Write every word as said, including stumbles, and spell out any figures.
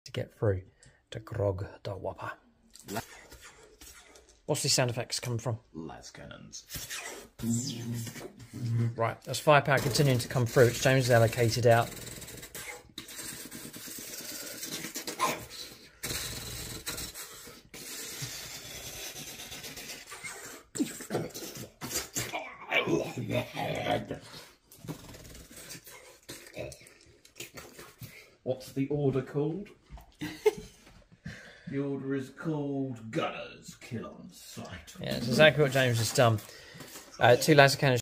to get through to Grog the Whopper. What's these sound effects coming from? Las cannons. Right, that's firepower continuing to come through, which James has allocated out. What's the order called? The order is called Gunners Kill on Sight. Yeah, that's exactly what James has done. Uh, two laser cannons